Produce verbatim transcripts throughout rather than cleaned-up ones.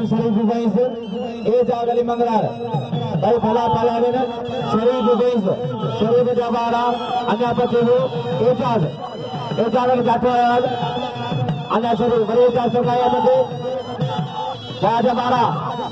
पहलवान शरीफ उवैस एजाज अली मंगलार भाई भला भला में शरीफ उवैस शरीफ जबारा अन्या पचेवो एजाज एजाज अली जाटवाल अन्या शरीफ बड़े एजाज सगाया बंदे बाज जबारा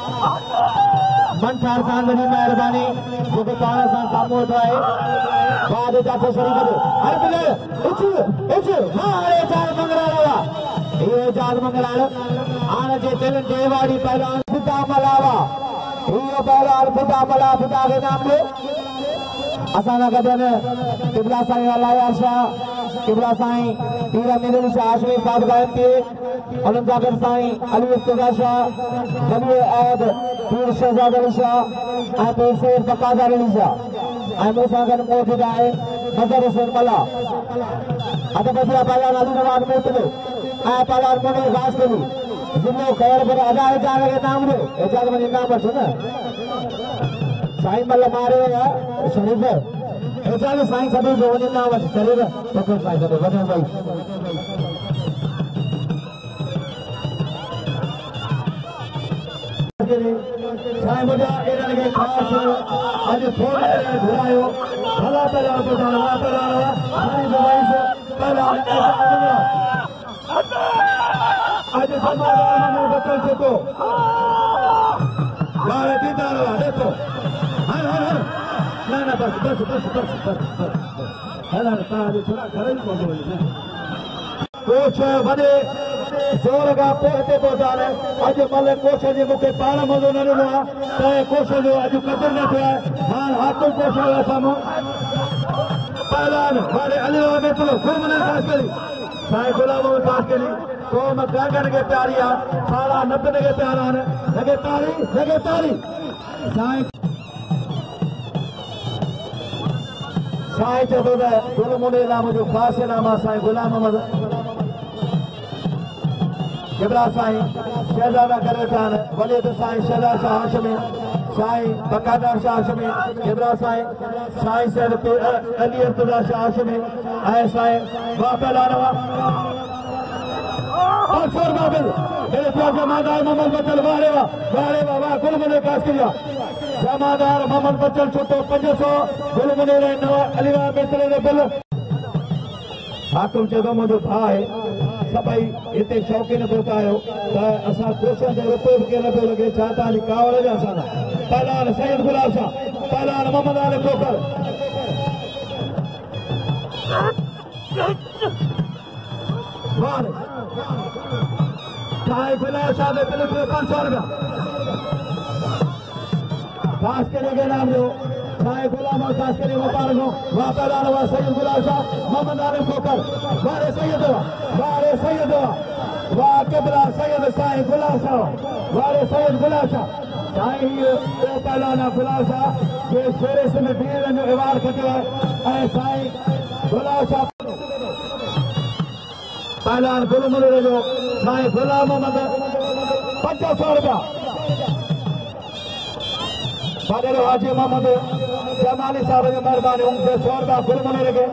मन ठार सान बनी मेहरबानी जो कि ताना सान सामू उठाए बाद जाफर शरीफ दे हर बिले इच इच मारे एजाज मंगलार ये जाल मंगलाल आने जे दिल देवाड़ी पहलवान फिदा मलावा ये पहलवान फिदा मला फिदा के नाम ले असाना कदन किबला साईं अलाया शाह किबला साईं पीर अमीरुल शाह आशमी साहब गायब के अलम जाकर साईं अली इफ्तिजा शाह नबी ऐद पीर शहजाद अली शाह आ पीर से बकादर अली शाह आ मुसागन मौजूद है नजर से मला अदबदिया पहलवान अली नवाज मोतले आ पहलवान मोने घास करी जिन्नो खैर पर आजा है जाने के नाम रे एजाज में नाम पर सुना साईं मल्ल मारे या शरीफ एजाज साईं सभी जो ने नाम है शरीफ तो साईं सभी बने भाई साईं मुझे एरन के खास आज थोड़े घुरायो भला भला तो जाना भला साईं भाई से पहला आज समाधान में बचल से तो बारे दीदार देखो हर हर हर ना ना बस बस बस बस बस हर हर ताज थोड़ा घर ही पहुंचो कोच वडे जोर का पोते पहुंचाने आज मल कोच जे मुखे पाण मजो न ॾिनो आहे त कोच जो अॼु कदर न थियो आहे हाण हाथों कोच जो साम्हूं पहलवान वारे अली में तो खूब मना खास करी साईं गुलाम खास करी तो मैं गागन के प्यारिया सारा नबन के प्यारा ने लगे तारी लगे तारी साईं साईं चवंदो त गुल मुंडे नाम जो ख़ासि नाम आहे साईं गुलाम अहमद किबला साईं शहजादा करे वेठा आहिनि वली त साईं शहजाद शाह हाशमी साईं बकादर शाह हाशमी किबला साईं साईं सैयद अली इर्तज़ा शाह हाशमी ऐं साईं वाह पहलवान बाबिल मेरे प्यार जमादार मोहम्मद बचल वारे वाह वारे वाह वाह गुल मुने कास किया जमादार मोहम्मद बचल छुटो पंज सौ गुल मुने नवा अलीवा बेसरे ने बिल हाकुम चवंदो मुंहिंजो भाउ आहे सभई हिते शौक़ीन पहुता आहियो त असां कोशिशि जो रुपयो बि केरु न पियो लॻे छा तव्हांजी कावड़ जा असां पहलवान सैयद गुलाब शाह पहलवान मोहम्मद आले कोकर साईं गुलाब शाह ने बिल पियो पंज सौ रुपया खास करे के नाम जो साईं गुलाम खास करे व्यापार को वहाँ पहलवान हुआ सैयद गुलाब शाह मोहम्मद आले कोकर वारे सैयद वारे सैयद वाह किबला सैयद साईं गुलाब शाह वारे सैयद गुलाब शाह साईं वो पहलवान गुलाब शाह जे शेरे से में बीर जो इवार खटियो है ऐं साईं गुलाब शाह पहलवान गुल मुनरे जो साईं गुलाम अहमद पंज सौ रुपया बादल हाजी मोहम्मद जमाली साहब की मेहरबानी उनसे सौ रुपया गुल मुनरे के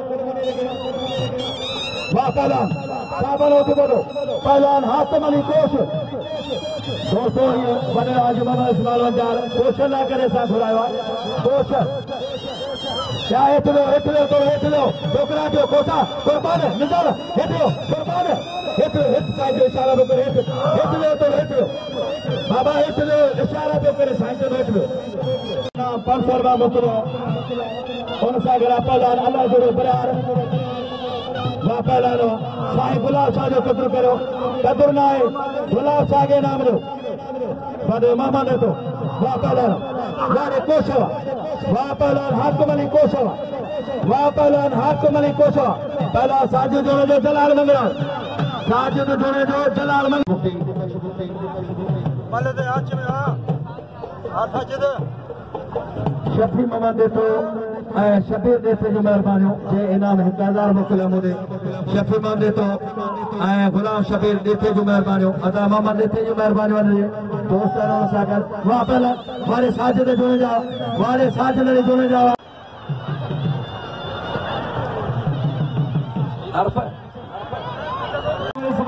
वाह पहलवान साबन होती बोलो पहलवान हाथम अली कोश दोस्तों ये बने हाजी मोहम्मद इस्माइल वंजार कोश ना करे सा घुरायो कोश क्या हेठलो हेठलो तो हेठलो छोकरा जो कोसा कुर्बान निजाल हेठलो कुर्बान हेठलो हेठ साईं जो इशारा पे करे हेठलो तो हेठलो बाबा हेठलो इशारा पे करे साईं जो हेठलो नाम पांच सौ रुपया मुतरो उन सा गरा पहलवान अल्लाह जो बरार वाह पहलवान साईं गुलाब शाह जो कदर करो कदर ना है गुलाब शाह के नाम लो बड़े मामा ने तो वाह पहलवान वारे कोशवा वाह पहलवान हाकुम अली कोशवा वाह पहलवान हाकुम अली कोशवा पहला साजिद जोड़े जो जलाल मंगरा साजिद जोड़े जो जलाल मंगरा मले दे आज में हां हाथ हाजिद शफी मोहम्मद दे तो शबीर देते जो मेहरबानी जे इनाम एक हजार मोकिलियो मुझे शफी मोहम्मद दे तो गुलाम शबीर देते जो मेहरबानी अदा मोहम्मद देते जो मेहरबानी वाले दोस्तों सागर वहाँ पहले वाले साजिद जुड़े जाओ वाले साजिद जुड़े जाओ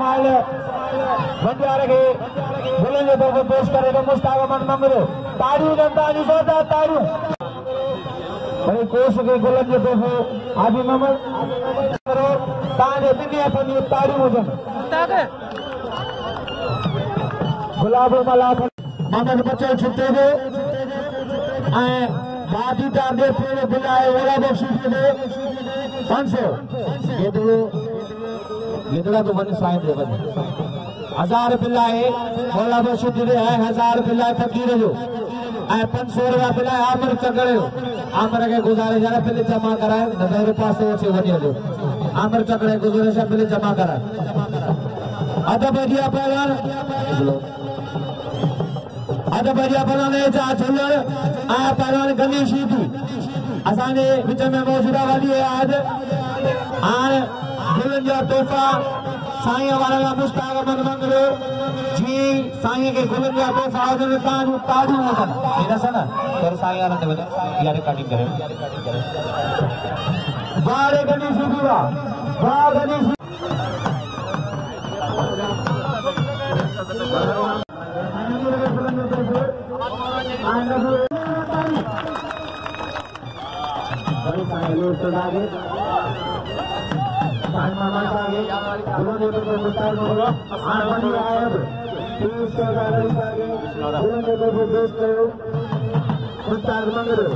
इस्माइल बंजारे के बुलंद तो को पेश करे तो मुस्ताक मन मंगरो ताड़ियों जनता जी सोता ताड़ियों भाई कोश के बुलंद तो हो आदि मोहम्मद करो ताने दुनिया पर ताड़ियों जन गुलाब मलाक मोहम्मद बच्चन छुट्टे दे आए बाजी टारगेट पे बिलाए वाला बख्शी दे पाँच सौ ये तो ये तो तो बन साइन दे बन हजार बिलाए वाला बख्शी दे है हजार बिलाए फकीर जो आए पाँच सौ रुपया बिलाए आमर चकड़े आमर के गुजारे जाने पहले जमा कराए नजर पास से अच्छे बनिए जो आमर चकड़े गुजारे से पहले जमा कराए अदब बजिया पहलान अदब बजिया पहलान है चार चलर आया पहलवान गणेश थी असाने विच में मौजूदा वाली है आज आन दुल्हन जा तोहफा साईं वाला मुस्ताक मन मंगलो जी साईं के दुल्हन जा तोहफा और ताज ताज होता मेरा सना पर साईं आनंद बने यार काटिंग करे बारे गणेश थी वा वाह गणेश आगे मामा आगे दोनों ने तो मुस्ताक मंगलो आन बनी आयब तीस का गाड़ी आगे दोनों ने तो बेच करो मुस्ताक मंगलो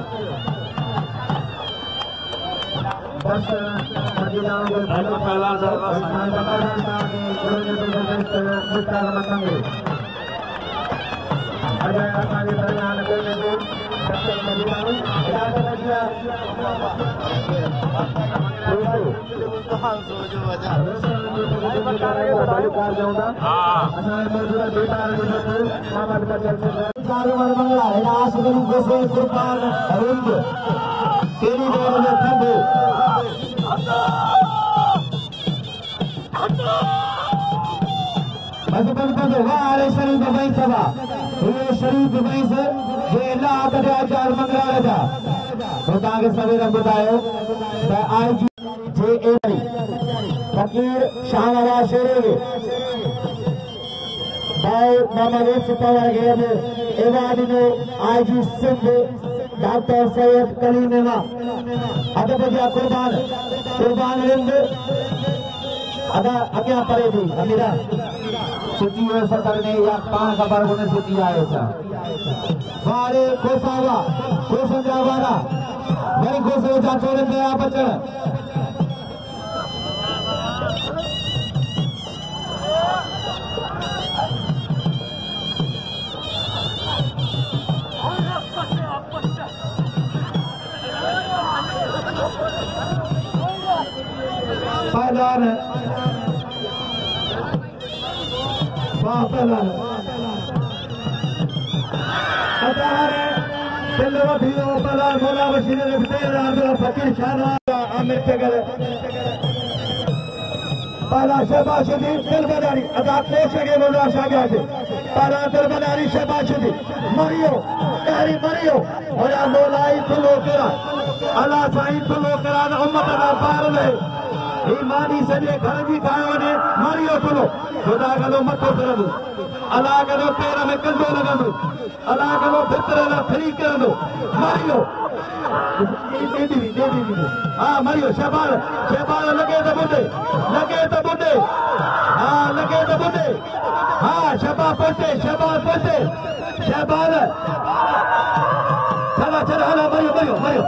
बस मदीनाओं के भाई पहला सर्वा आगे दोनों ने तो बेच करो मुस्ताक मंगलो अजय आगे दरमियान करने को सबसे मदीनाओं इजाजत दिया शरीफ भाई सभा शरीफ भाई से चार मंगला था तो सवेरा बतायो आई जी जे ए फकीर शाहनवाज शेरे भाई मोहम्मद सिपावर गेब एवादिनो आई जी सिंध डॉक्टर सैयद कलीम इमा अदब बजिया कुर्बान कुर्बान रिंद अदा अग्या परे थी अमीरा सूची है सरकार ने या पान खबर होने सूची आयो था बारे कोसावा कोसन जावारा वरी कोसो जा चोरे पे आ बचन पहलवान वाह पहलवान पहलवान मौला बशीर फकीर शाहनवाज आमिर चगर पहला शहबाज शरीफ दिल बदारी अदा कोश के मौला शाह पहला दिल बदारी शहबाज शरीफ मरियो कहरी मरियो और मौलाई तुलो करा अल्लाह साईं तुलो करा उम्मत का पार ले ईमानी सजे घर जी खायो ने मरियो तुलो खुदा कलो मथो करंदो अल्लाह कलो पैर में कंधो लगंदो अल्लाह कलो भितर ला फ्री करंदो मरियो दे दी दे दी हां मरियो शहबाज शहबाज लगे तो बुढ़े लगे तो बुढ़े हां लगे तो बुढ़े हां शहबाज पहुंचे शहबाज पहुंचे शहबाज चला चला हला मरियो मरियो मरियो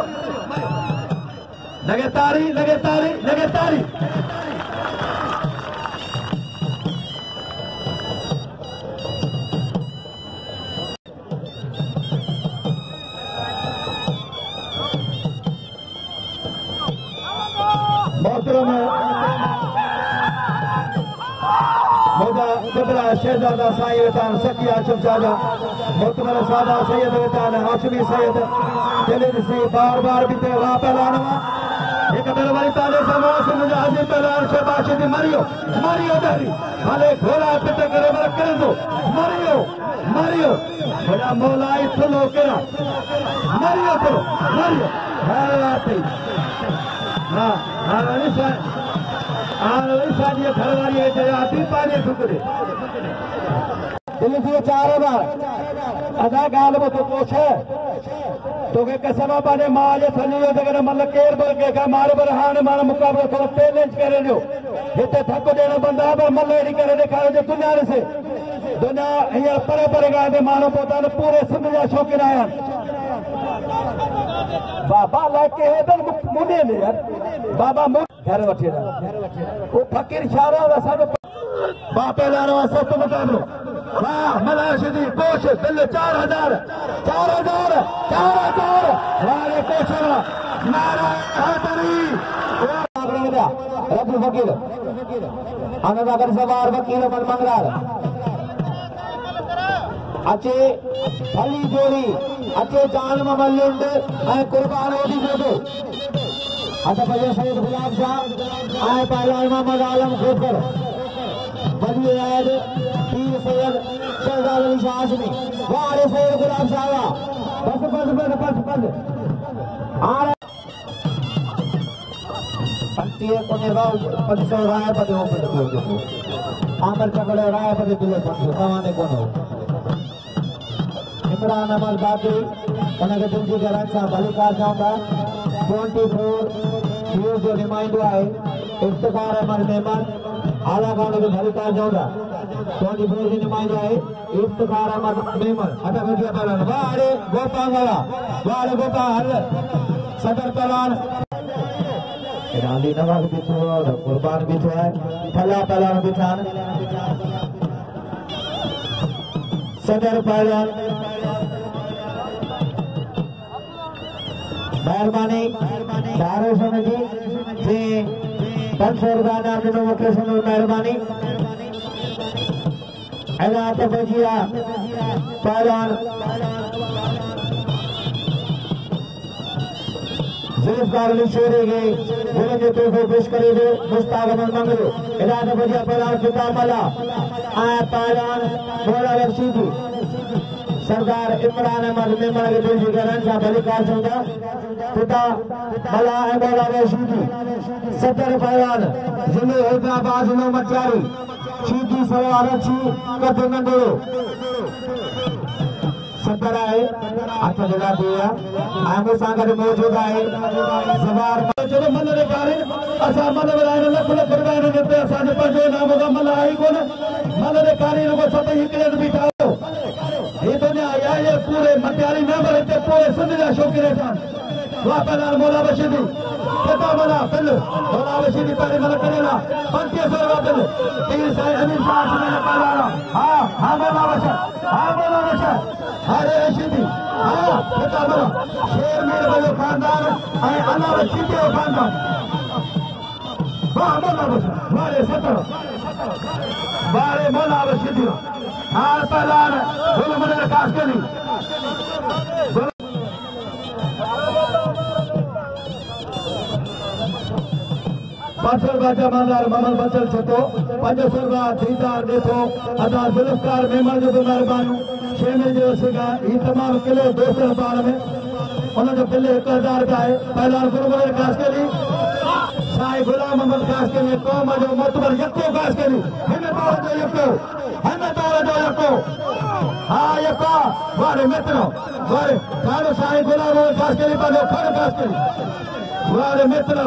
लगे तारी लगे तारी लगे तारी मोहतरम मोदा कबला शहजादा साईं वेतान सकिया चमचाजा मोहतरम सादा सैयद वेतान हाशमी सैयद जलील सी बार बार बीते वहां पहलान एक दरबारी ताले समास मुझे हाजिर पहलान शहबाज शरीफ मरियो मरियो दहरी भले घोड़ा पिटे करे बर कर दो मरियो मरियो बड़ा मौलाई थलो केरा मरियो तो मरियो हालाती हां हां निशान साझी घरवारी आती पानी टुकड़े दिल्ली चार बार अदा गाल में तो पोछ तो के कसमा पाने माल थनी हो जगह मतलब केर बर के का मारे बर हाने मारा मुकाबला थोड़ा चैलेंज करे जो हिते थक देना बंदा पर मल्ले नहीं करे दिखाओ जो दुनिया से दुनिया ये परे परे गा दे मानो पोता ने पूरे सिंध जा शौकीन आया बाबा लेके है मुने ने यार बाबा घर वठी वो फकीर शारा वा सब बापे लारो सत मुकाबलो वाह मलाशदी कोश दिल चार हजार चार हजार चार हजार वाले कोशरा नारा हैदरी रबी फकीर अनगर सवार वकील मन मंगलाल अचे भली जोड़ी अचे जान मल्लुंड ऐं कुर्बान ओडी फोटो अत बजे सैयद गुलाब शाह आए पहलवान मोहम्मद आलम खोकर बड़ी ऐड पीर सैयद शहजाद अली शाह हाशमी वारे सैयद गुलाब शाह बस बस बस बस बस आ पंतिए कोने राव पंच सौ राय पदे हो पदे आमर चकड़े राय पदे दिले पंच तवाने कोनो इमरान अहमद बाकी उनके दिल जी घर सां भलीकार चाहूंगा ट्वेंटी फोर न्यूज़ जो नुमाइंदो आहे इफ्तिखार अहमद मेमन आला गांव जो भलीकार चाहूंगा ट्वेंटी फोर जो नुमाइंदो आहे इफ्तिखार अहमद मेमन अटक गया पहलवान वारे गोपाल वाला वारे गोपाल सदर पहलवान राली नवाज बिछो और कुर्बान बिछो है फला पहलवान बिछान सदर पहलवान मेहरबानी दारोशन जी जे पांच सौ रुपया नाम दिनों मुकेशन मेहरबानी एलात बजिया पहलवान ज़ुल्फ़कार अली शेरी के गुण जो तोहफो पेश करे जो मुश्ताक अहमद मंगलो एलात बजिया पहलवान किताबला आए पहलवान मौला रशीदी सरदार इमरान अहमद मेमन के दिल जी घर सां भलीकार चाहूंगा पिता भला है मौला रशीदी सदर पहलवान जिले हैदराबाद में मचारी सीधी सवार अच्छी कद नंढड़ो सदर है हथ जगा दिया आमो सां गॾु मौजूद आहे सवार चलो मन रे कारे असां मन वलाए लख लख रुपया ने दिते असांजो पंहिंजो नाम का मल आई कोन मन रे कारे रुगो सभई हिकिड़े हंधि बीठा ये दुनिया या ये पूरे मटियारी न भरे पूरे सिंध जा शौकीन ठहनि वाह पहलवान मौला बशीदी केतिरा मना बिल मौला बशीदी पहले मन करेला पंटीह सौ रुपया बिल तीर साईं अमीर शाह पहलवान हा हा मौला बशर हा मौला बशर हारे रशीदी हा केतिरा मना शेर मीर जो खानदान ऐं अला बशीदी जो खानदान वाह मौला बशर वारे सतर वारे मौला बशीदी हार पहलवान बोलो मुझे खास करी पांच सौ रुपया जमादार मोहम्मद बचल छतो पंज सौ रुपया दीदार देखो अदा ज़ुल्फ़कार मेमन जो मेहरबानी शेमिल जो सिगा ही तमाम किलो दोस्तन बार में उन्होंने बिल एक हजार रुपया है पहलवान गुरुमुरे खास करी साईं गुलाम मोहम्मद खास करी कौम जो मोतबर यको खास करी हिन तौर जो यको हिन तौर जो यको हा यको वारे मित्रो वारे कारो साईं गुलाम मोहम्मद खास करी पंहिंजो खड़ खास करी वारे मित्रो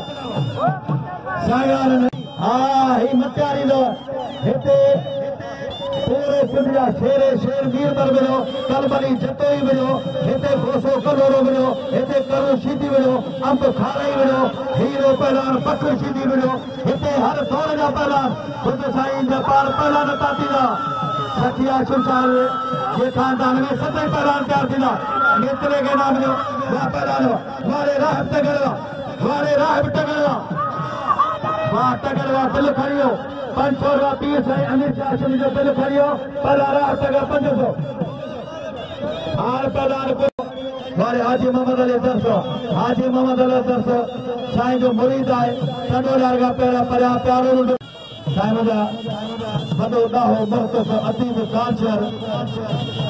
साईं हा ही मटियारी दो हिते पूरे सिंध जा शेर शेर मीर पर मिलो कलबली जतोई मिलो हिते घोसो कलोरो मिलो हिते करो शीदी मिलो अंब खाराई मिलो हीरो पहलवान पखर शीदी मिलो हिते हर दौर जा पहलवान खुद साईं जा पार पहलवान ताती जा सठिया शुमशार जे खानदान में सतई पहलवान तैयार थींदा नेतरे के नाम जो वाह पहलवान वारे राह टगरवा वारे राह टगरवा वाह टगरवा दिल खड़ियो पांच सौ रुपया पीस है अमीर शाह हाशमी जो बिल खड़ियो पहला राह टगर पंज सौ हार पहलवान को वारे हाजी मोहम्मद अली दरसो हाजी मोहम्मद अली दरसो साईं जो मुरीद है टंडोला का पहला परिया प्यारो साईं मुझा वॾो ॾाहो मुख़्तस अदीब कांचर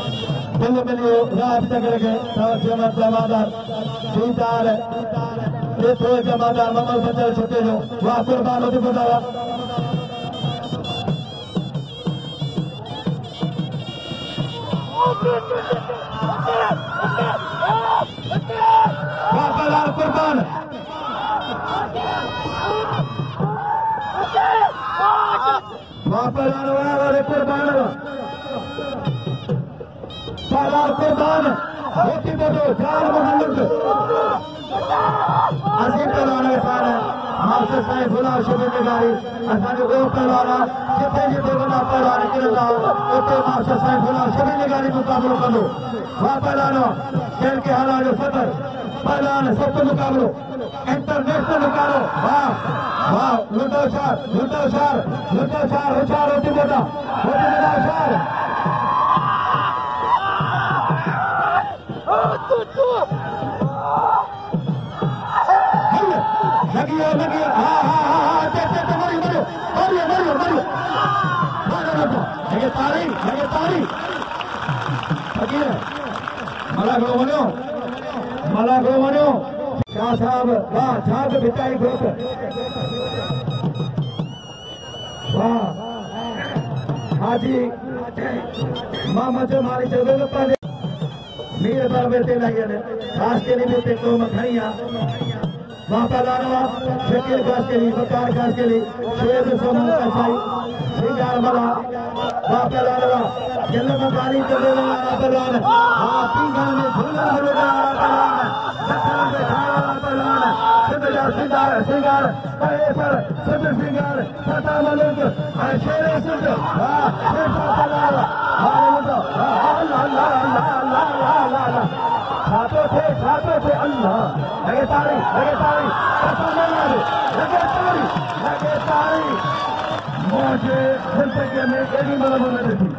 दिल मिलियो राह टगर के जमादार दीदार ये तो जमादार मोहम्मद बचल छोटे जो वाह कुर्बान होती बताया वाह कुर्बान वापस आने वाले कुर्बान सालार कुर्बान होती बोलो चार मोहम्मद अजीम पहलवान खान मास्टर साहिब फुला शिविर निगारी असांजो वो पहलवान जिथे जिथे वॾा पहलवान किरंदा उते मास्टर साहिब फुला शिविर निगारी मुक़ाबिलो कंदो वाह पहलवान खेल के हालात जो सदर पहलवान सत मुक़ाबिलो इंटरनेशनल मुक़ाबिलो वाह वाह लुटो शार लुटो शार लुटो शार होशियार होती बोला होती बोला शार लगी है लगी है हाँ हाँ हाँ हाँ देखते तो मरी मरी मरियो मरियो मरियो मारो मतो लगे तारी लगे तारी लगी है मला गो मनो मला गो मनो शाह साहब वाह झाग भिटाई घोट वाह हाजी मोहम्मद मारी जरूर पहले मीर दरबार ते लगे ने खास के लिए ते को मखनिया वहाँ पर लानवा शकील खास के लिए सरकार खास के लिए शेर सोमन कसाई श्रीकार वाला वहाँ पर लानवा जल्द में पानी चले वाला पर लान हाँ पिंगल में झूला झूले वाला पर लान दक्षिण में खाया वाला पर लान सिद्धार सिद्धार सिंगार परेशर सिद्ध सिंगार सता मलिक शेर सिद्ध हाँ शेर पर लान हाँ तो अल्लाह अल्लाह अल्लाह अल्लाह अल्लाह अल्लाह छातो थे छातो थे अल्लाह लगे तारी लगे तारी लगे तारी लगे तारी मुझे जिंदगी में एडी मतलब नहीं थी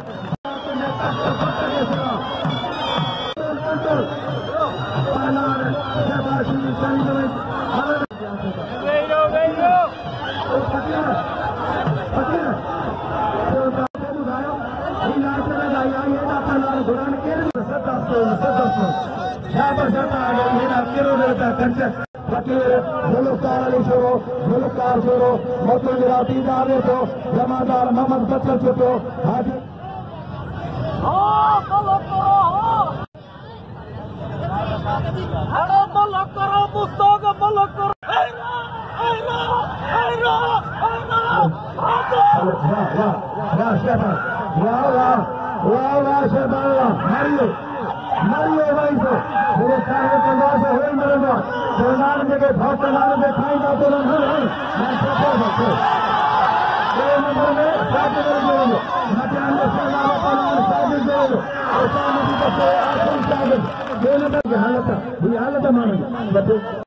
जुल्फकार अली छोरो जुल्फकार छोरो मोतू जराती दावे तो जमादार मोहम्मद बचल छुटो हाजी करो पुस्तक बलक करो मारियो भाई से मेरे सारे पंद्रह से हो मरेगा जवान जगह भाग चलाने में खाई जाते हैं मैं छोटे बच्चे दो नंबर में सात नंबर मचान में सेना में पलान साबित जोड़ और सामने की बच्चे आसन साबित दो नंबर की हालत ये हालत मानो बच्चे